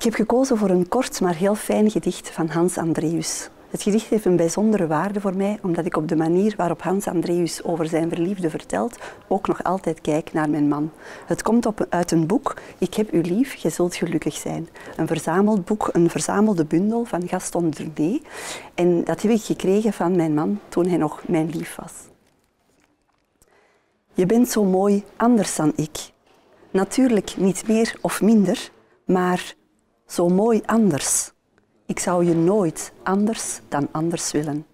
Ik heb gekozen voor een kort maar heel fijn gedicht van Hans Andreus. Het gedicht heeft een bijzondere waarde voor mij, omdat ik op de manier waarop Hans Andreus over zijn verliefde vertelt, ook nog altijd kijk naar mijn man. Het komt uit een boek, Ik heb u lief, je zult gelukkig zijn. Een verzameld boek, een verzamelde bundel van Gaston Drunet. En dat heb ik gekregen van mijn man toen hij nog mijn lief was. Je bent zo mooi anders dan ik. Natuurlijk niet meer of minder, maar zo mooi anders. Ik zou je nooit anders dan anders willen.